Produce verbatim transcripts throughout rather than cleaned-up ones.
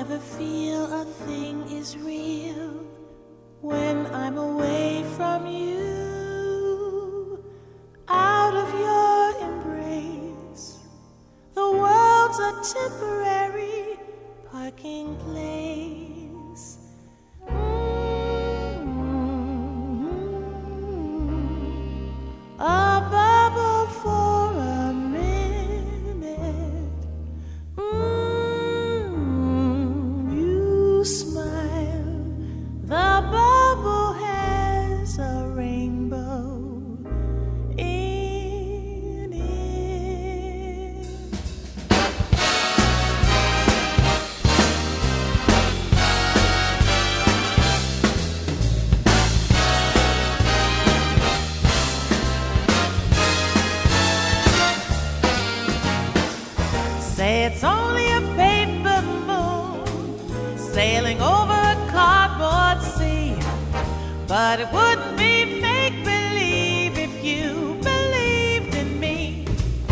never feel a thing is real when I'm away from you. Out of your embrace, the world's a temporary parking place. Mm-hmm. A bubble for a minute. Mm, you smile. The bubble has a rainbow in it. Say it's only a paper moon sailing over a cardboard sea, but it wouldn't be make-believe if you believed in me.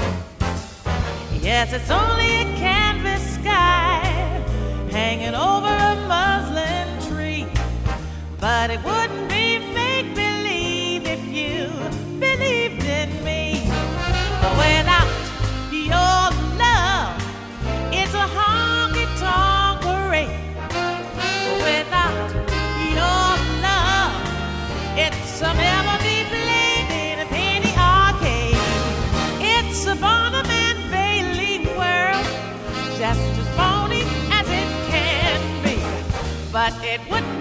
Yes, it's only a canvas sky hanging over a muslin tree, but it wouldn't be make-believe if you believed in me. Without your love, it's a honky-tonk parade. Without your love, it's a melody played in a penny arcade. It's a Barnum and Bailey world, just as phony as it can be, but it wouldn't